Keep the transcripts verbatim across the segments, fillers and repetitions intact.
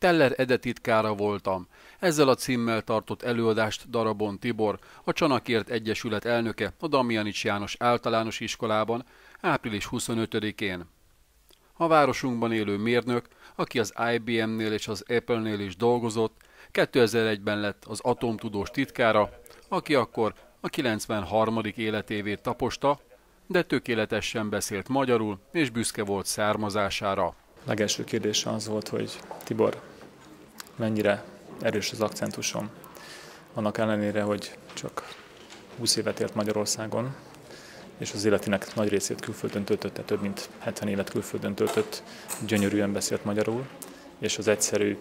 Teller Ede titkára voltam. Ezzel a címmel tartott előadást Darabon Tibor, a Csanakért Egyesület elnöke a Damjanics János Általános Iskolában április huszonötödikén. A városunkban élő mérnök, aki az I B M-nél és az Apple-nél is dolgozott, kétezer-egyben lett az atomtudós titkára, aki akkor a kilencvenharmadik életévét taposta, de tökéletesen beszélt magyarul és büszke volt származására. Legelső kérdése az volt, hogy Tibor, mennyire erős az akcentusom. Annak ellenére, hogy csak húsz évet élt Magyarországon, és az életének nagy részét külföldön töltötte, több mint hetven évet külföldön töltött, gyönyörűen beszélt magyarul, és az egyszerű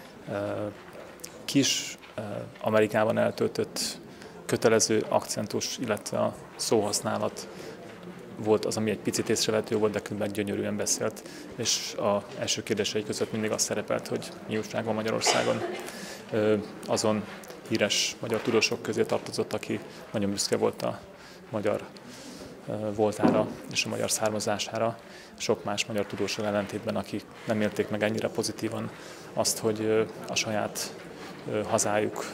kis Amerikában eltöltött kötelező akcentus, illetve a szóhasználat volt az, ami egy picit észrevehető volt, de különben gyönyörűen beszélt. És az első kérdései között mindig az szerepelt, hogy mi újság van Magyarországon. Azon híres magyar tudósok közé tartozott, aki nagyon büszke volt a magyar voltára és a magyar származására. Sok más magyar tudóssal ellentétben, akik nem élték meg ennyire pozitívan azt, hogy a saját hazájuk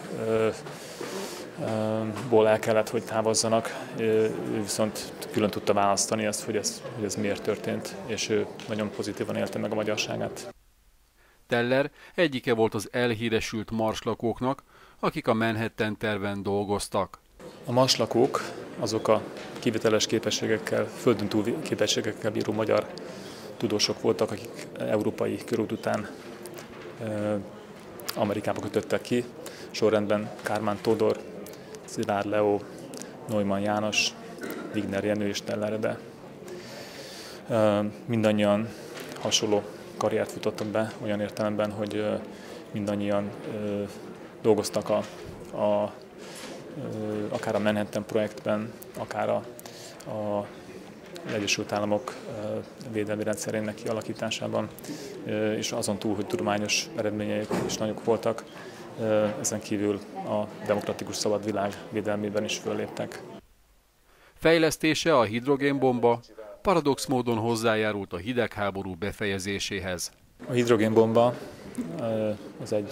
ból el kellett, hogy távozzanak, ő viszont külön tudta választani azt, hogy ez, hogy ez miért történt, és ő nagyon pozitívan élte meg a magyarságát. Teller egyike volt az elhíresült marslakóknak, akik a Manhattan terven dolgoztak. A marslakók azok a kiviteles képességekkel, földön túl képességekkel bíró magyar tudósok voltak, akik európai körút után Amerikába kötöttek ki. Sorrendben Kármán Tódor, Szilárd Leó, Neumann János, Wigner Jenő és Teller Ede. Mindannyian hasonló karriert futottak be, olyan értelemben, hogy mindannyian dolgoztak a, a, akár a Manhattan projektben, akár a, a Egyesült Államok védelmi rendszerének kialakításában, és azon túl, hogy tudományos eredményeik is nagyok voltak, ezen kívül a demokratikus szabad világ védelmében is fölléptek. Fejlesztése a hidrogénbomba paradox módon hozzájárult a hidegháború befejezéséhez. A hidrogénbomba az egy,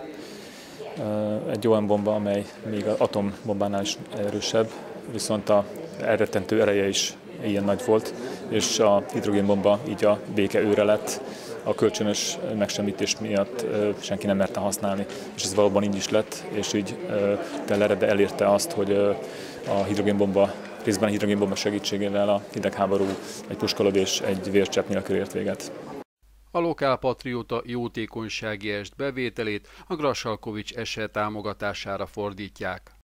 egy olyan bomba, amely még az atombombánál is erősebb, viszont a elrettentő ereje is ilyen nagy volt, és a hidrogénbomba így a béke őre lett. A kölcsönös megsemmités miatt senki nem merte használni, és ez valóban így is lett, és így Teller Ede elérte azt, hogy a hidrogénbomba, részben a hidrogénbomba segítségével a hidegháború egy puskolödés, egy vércsepp nélkül ért véget. A lokálpatrióta jótékonysági est bevételét a Grassalkovich eset támogatására fordítják.